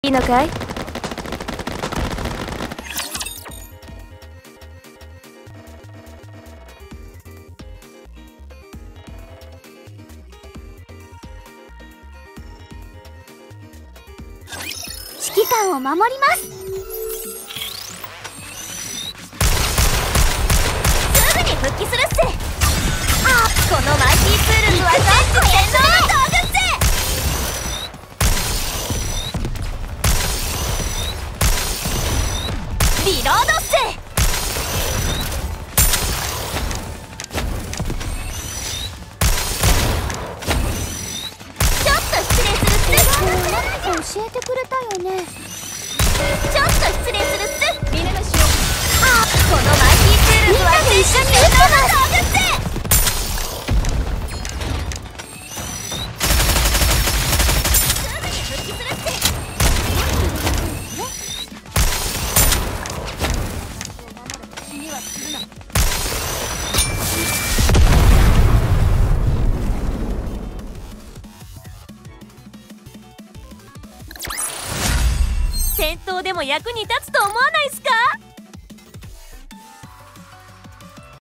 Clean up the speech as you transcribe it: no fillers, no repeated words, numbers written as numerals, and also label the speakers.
Speaker 1: いいのかい？
Speaker 2: 指揮官を守ります。すぐに復帰するっす。このマイティーツールには全部天皇の道具っす。リロードっす。ちょっと失礼するっす。教えてくれたよね。ちょっと失礼するっす。見習いしよう。このマイティーツールズは全部天皇の道具っす。すぐに復帰するっす。気にはするな。戦闘でも役に立つと思わないっすか？